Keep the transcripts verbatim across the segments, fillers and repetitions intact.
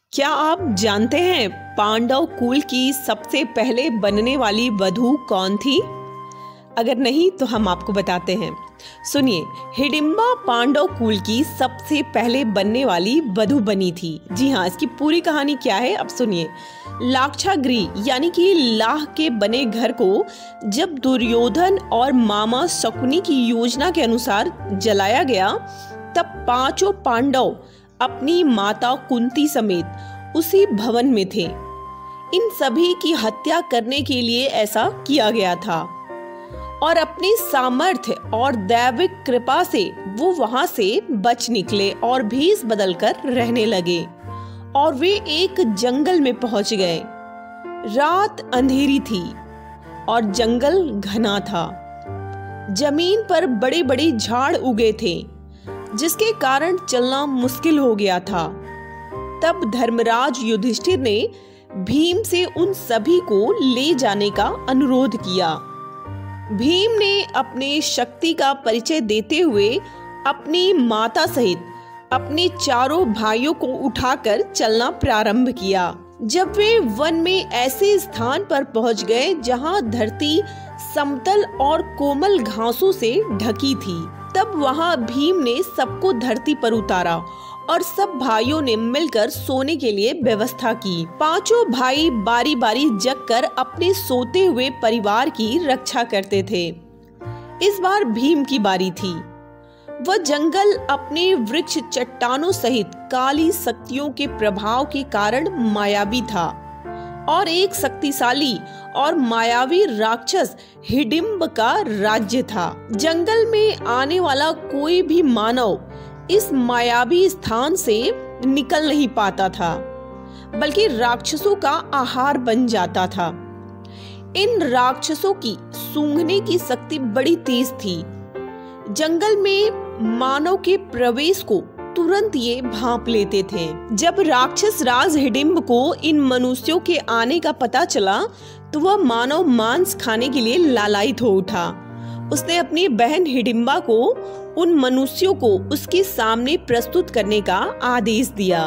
क्या आप जानते हैं पांडव कुल की सबसे पहले बनने वाली वधू कौन थी? अगर नहीं तो हम आपको बताते हैं। सुनिए, हिडिंबा पांडव कुल की सबसे पहले बनने वाली वधू बनी थी। जी हाँ, इसकी पूरी कहानी क्या है अब सुनिए। लाक्षागृह यानी कि लाह के बने घर को जब दुर्योधन और मामा शकुनी की योजना के अनुसार जलाया गया, तब पांचों पांडव अपनी माता कुंती समेत उसी भवन में थे। इन सभी की हत्या करने के लिए ऐसा किया गया था और अपनी सामर्थ्य और दैविक कृपा से वो वहां से बच निकले और भेष बदलकर रहने लगे और वे एक जंगल में पहुंच गए। रात अंधेरी थी और जंगल घना था। जमीन पर बड़े बड़े झाड़ उगे थे जिसके कारण चलना मुश्किल हो गया था। तब धर्मराज युधिष्ठिर ने भीम से उन सभी को ले जाने का अनुरोध किया। भीम ने अपने शक्ति का परिचय देते हुए अपनी माता सहित अपने चारों भाइयों को उठाकर चलना प्रारंभ किया। जब वे वन में ऐसे स्थान पर पहुंच गए जहां धरती समतल और कोमल घासों से ढकी थी, तब वहां भीम ने सबको धरती पर उतारा और सब भाइयों ने मिलकर सोने के लिए व्यवस्था की। पांचों भाई बारी बारी जगकर अपने सोते हुए परिवार की रक्षा करते थे। इस बार भीम की बारी थी। वह जंगल अपने वृक्ष चट्टानों सहित काली शक्तियों के प्रभाव के कारण मायावी था और एक शक्तिशाली और मायावी राक्षस हिडिंब का राज्य था। जंगल में आने वाला कोई भी मानव इस मायावी स्थान से निकल नहीं पाता था, बल्कि राक्षसों का आहार बन जाता था। इन राक्षसों की सूंघने की शक्ति बड़ी तेज थी। जंगल में मानव के प्रवेश को तुरंत ये भांप लेते थे। जब राक्षस राज हिडिंब को इन मनुष्यों के आने का पता चला, तो वह मानव मांस खाने के लिए लालायित हो उठा। उसने अपनी बहन हिडिंबा को उन मनुष्यों को उसके सामने प्रस्तुत करने का आदेश दिया।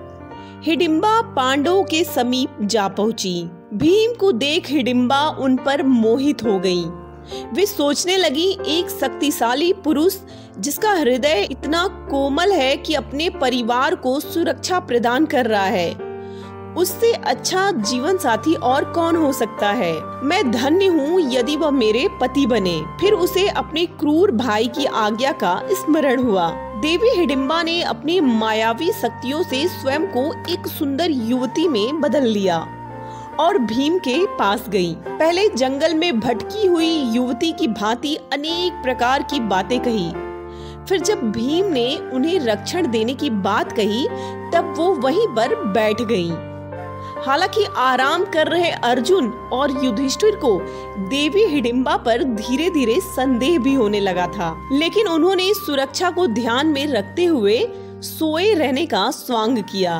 हिडिंबा पांडवों के समीप जा पहुंची। भीम को देख हिडिंबा उन पर मोहित हो गई। वे सोचने लगी, एक शक्तिशाली पुरुष जिसका हृदय इतना कोमल है कि अपने परिवार को सुरक्षा प्रदान कर रहा है, उससे अच्छा जीवन साथी और कौन हो सकता है। मैं धन्य हूँ यदि वह मेरे पति बने। फिर उसे अपने क्रूर भाई की आज्ञा का स्मरण हुआ। देवी हिडिंबा ने अपनी मायावी शक्तियों से स्वयं को एक सुंदर युवती में बदल लिया और भीम के पास गई। पहले जंगल में भटकी हुई युवती की भांति अनेक प्रकार की बातें कही। फिर जब भीम ने उन्हें रक्षण देने की बात कही, तब वो वहीं पर बैठ गई। हालांकि आराम कर रहे अर्जुन और युधिष्ठिर को देवी हिडिंबा पर धीरे धीरे संदेह भी होने लगा था, लेकिन उन्होंने सुरक्षा को ध्यान में रखते हुए सोए रहने का स्वांग किया।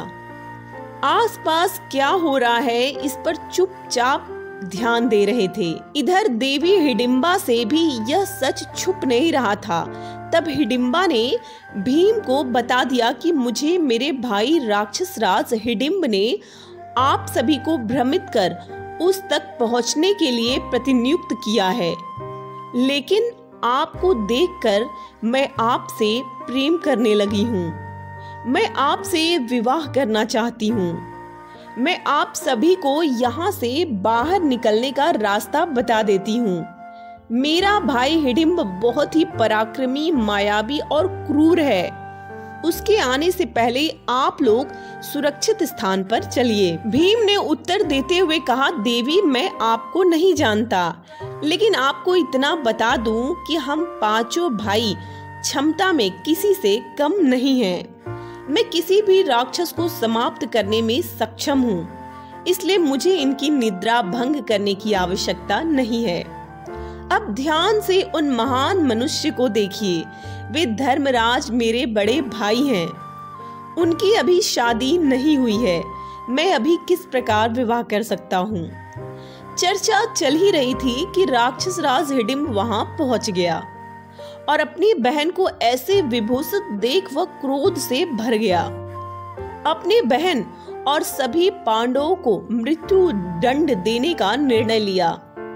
आसपास क्या हो रहा है इस पर चुपचाप ध्यान दे रहे थे। इधर देवी हिडिंबा से भी यह सच छुप नहीं रहा था। तब हिडिंबा ने भीम को बता दिया कि मुझे मेरे भाई राक्षस राज हिडिंब ने आप सभी को भ्रमित कर उस तक पहुंचने के लिए प्रतिनियुक्त किया है, लेकिन आपको देखकर मैं आपसे प्रेम करने लगी हूँ। मैं आपसे विवाह करना चाहती हूँ। मैं आप सभी को यहाँ से बाहर निकलने का रास्ता बता देती हूँ। मेरा भाई हिडिंब बहुत ही पराक्रमी, मायावी और क्रूर है। उसके आने से पहले आप लोग सुरक्षित स्थान पर चलिए। भीम ने उत्तर देते हुए कहा, देवी मैं आपको नहीं जानता, लेकिन आपको इतना बता दूं कि हम पांचों भाई क्षमता में किसी से कम नहीं हैं। मैं किसी भी राक्षस को समाप्त करने में सक्षम हूँ, इसलिए मुझे इनकी निद्रा भंग करने की आवश्यकता नहीं है। अब ध्यान से उन महान मनुष्य को देखिए। वे धर्मराज मेरे बड़े भाई हैं। उनकी अभी शादी नहीं हुई है। मैं अभी किस प्रकार विवाह कर सकता हूँ। चर्चा चल ही रही थी कि राक्षस राज हिडिंब वहां पहुंच गया और अपनी बहन को ऐसे विभूषित देख वह क्रोध से भर गया। अपनी बहन और सभी पांडवों को मृत्यु दंड देने का निर्णय लिया।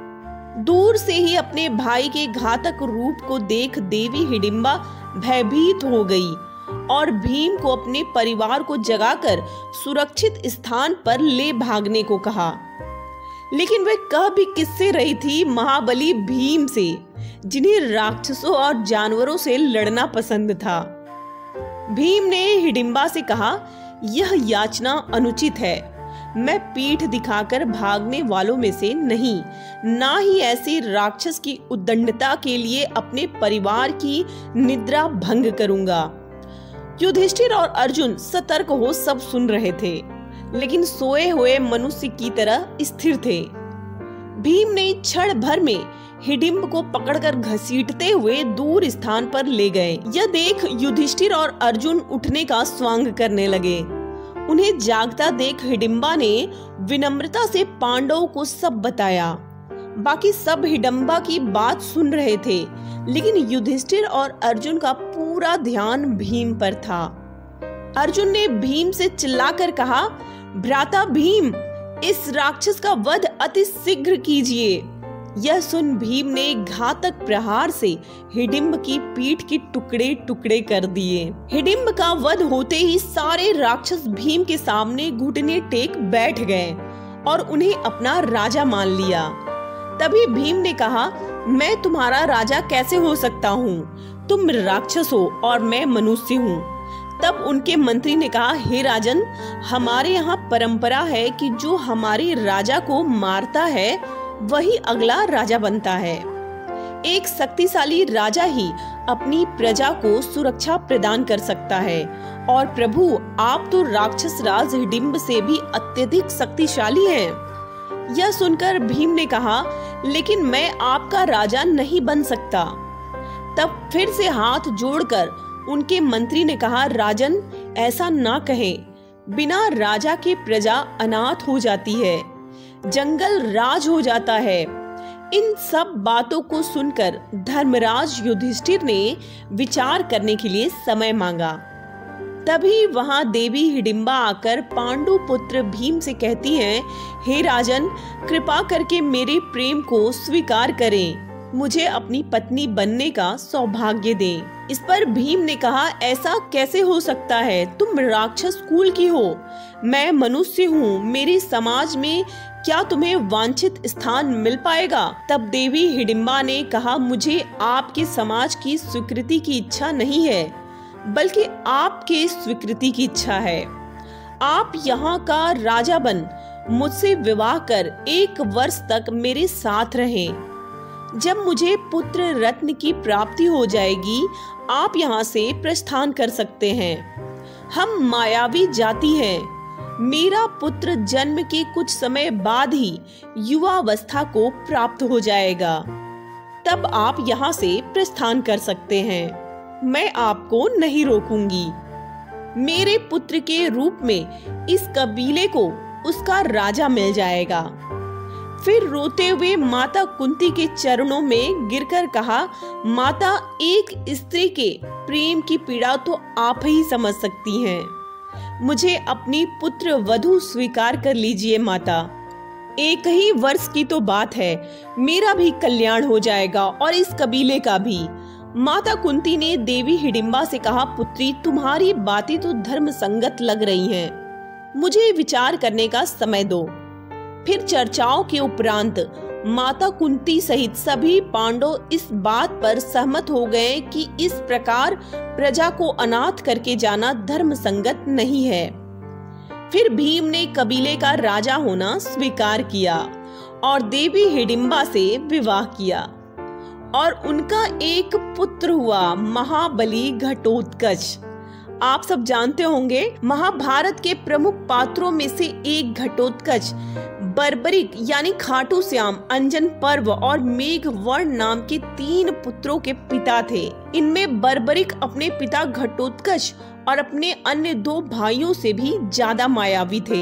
दूर से ही अपने भाई के घातक रूप को देख देवी हिडिंबा भयभीत हो गई और भीम को अपने परिवार को जगाकर सुरक्षित स्थान पर ले भागने को कहा। लेकिन वह कह भी किससे रही थी? महाबली भीम से, जिन्हें राक्षसों और जानवरों से लड़ना पसंद था। भीम ने हिडिंबा से कहा, यह याचना अनुचित है। मैं पीठ दिखाकर भागने वालों में से नहीं, ना ही ऐसी राक्षस की उद्दंडता के लिए अपने परिवार की निद्रा भंग करूंगा। युधिष्ठिर और अर्जुन सतर्क हो सब सुन रहे थे, लेकिन सोए हुए मनुष्य की तरह स्थिर थे। भीम ने क्षण भर में हिडिंब को पकड़कर घसीटते हुए दूर स्थान पर ले गए। यह देख युधिष्ठिर और अर्जुन उठने का स्वांग करने लगे। उन्हें जागता देख हिडिंबा ने विनम्रता से पांडवों को सब बताया। बाकी सब हिडिंबा की बात सुन रहे थे, लेकिन युधिष्ठिर और अर्जुन का पूरा ध्यान भीम पर था। अर्जुन ने भीम से चिल्लाकर कहा, भ्राता भीम, इस राक्षस का वध अति शीघ्र कीजिए। यह सुन भीम ने घातक प्रहार से हिडिंब की पीठ के टुकड़े टुकड़े कर दिए। हिडिंब का वध होते ही सारे राक्षस भीम के सामने घुटने टेक बैठ गए और उन्हें अपना राजा मान लिया। तभी भीम ने कहा, मैं तुम्हारा राजा कैसे हो सकता हूँ? तुम राक्षस हो और मैं मनुष्य हूँ। तब उनके मंत्री ने कहा, हे राजन, हमारे यहाँ परंपरा है कि जो हमारे राजा को मारता है वही अगला राजा बनता है। एक शक्तिशाली राजा ही अपनी प्रजा को सुरक्षा प्रदान कर सकता है, और प्रभु, आप तो राक्षस राज हिडिंब से भी अत्यधिक शक्तिशाली हैं। यह सुनकर भीम ने कहा, लेकिन मैं आपका राजा नहीं बन सकता। तब फिर से हाथ जोड़कर उनके मंत्री ने कहा, राजन, ऐसा ना कहें। बिना राजा के प्रजा अनाथ हो जाती है, जंगल राज हो जाता है। इन सब बातों को सुनकर धर्मराज युधिष्ठिर ने विचार करने के लिए समय मांगा। तभी वहां देवी हिडिंबा आकर पांडु पुत्र भीम से कहती हैं, हे राजन, कृपा करके मेरे प्रेम को स्वीकार करें, मुझे अपनी पत्नी बनने का सौभाग्य दें। इस पर भीम ने कहा, ऐसा कैसे हो सकता है? तुम राक्षस कुल की हो, मैं मनुष्य हूँ। मेरे समाज में क्या तुम्हें वांछित स्थान मिल पाएगा? तब देवी हिडिंबा ने कहा, मुझे आपके समाज की स्वीकृति की इच्छा नहीं है, बल्कि आपके स्वीकृति की इच्छा है। आप यहाँ का राजा बन मुझसे विवाह कर एक वर्ष तक मेरे साथ रहें। जब मुझे पुत्र रत्न की प्राप्ति हो जाएगी, आप यहाँ से प्रस्थान कर सकते हैं। हम मायावी जाति हैं। मेरा पुत्र जन्म के कुछ समय बाद ही युवावस्था को प्राप्त हो जाएगा, तब आप यहाँ से प्रस्थान कर सकते हैं। मैं आपको नहीं रोकूंगी। मेरे पुत्र के रूप में इस कबीले को उसका राजा मिल जाएगा। फिर रोते हुए माता कुंती के चरणों में गिरकर कहा, माता, एक स्त्री के प्रेम की पीड़ा तो आप ही समझ सकती हैं। मुझे अपनी पुत्र वधू स्वीकार कर लीजिए माता। एक ही वर्ष की तो बात है, मेरा भी कल्याण हो जाएगा और इस कबीले का भी। माता कुंती ने देवी हिडिंबा से कहा, पुत्री, तुम्हारी बातें तो धर्म संगत लग रही हैं। मुझे विचार करने का समय दो। फिर चर्चाओं के उपरांत माता कुंती सहित सभी पांडव इस बात पर सहमत हो गए कि इस प्रकार प्रजा को अनाथ करके जाना धर्म संगत नहीं है। फिर भीम ने कबीले का राजा होना स्वीकार किया और देवी हिडिंबा से विवाह किया, और उनका एक पुत्र हुआ, महाबली घटोत्कच। आप सब जानते होंगे, महाभारत के प्रमुख पात्रों में से एक घटोत्कच बर्बरिक यानी खाटू श्याम, अंजन पर्व और मेघवर्ण नाम के तीन पुत्रों के पिता थे। इनमें बर्बरिक अपने पिता घटोत्कच और अपने अन्य दो भाइयों से भी ज्यादा मायावी थे।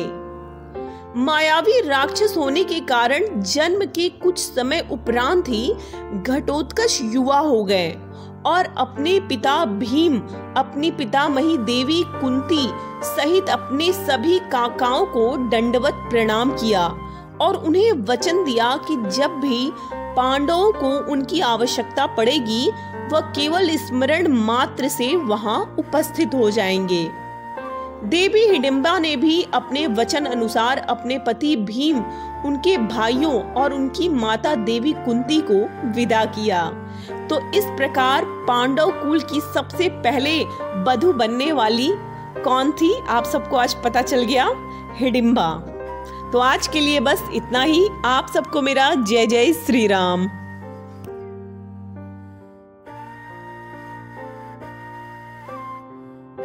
मायावी राक्षस होने के कारण जन्म के कुछ समय उपरांत ही घटोत्कच युवा हो गए और अपने पिता भीम, अपनी पितामही देवी कुंती सहित अपने सभी काकाओं को दंडवत प्रणाम किया और उन्हें वचन दिया कि जब भी पांडवों को उनकी आवश्यकता पड़ेगी वह केवल स्मरण मात्र से वहां उपस्थित हो जाएंगे। देवी हिडिंबा ने भी अपने वचन अनुसार अपने पति भीम, उनके भाइयों और उनकी माता देवी कुंती को विदा किया। तो इस प्रकार पांडव कुल की सबसे पहले वधू बनने वाली कौन थी, आप सबको आज पता चल गया, हिडिंबा। तो आज के लिए बस इतना ही। आप सबको मेरा जय जय श्री राम।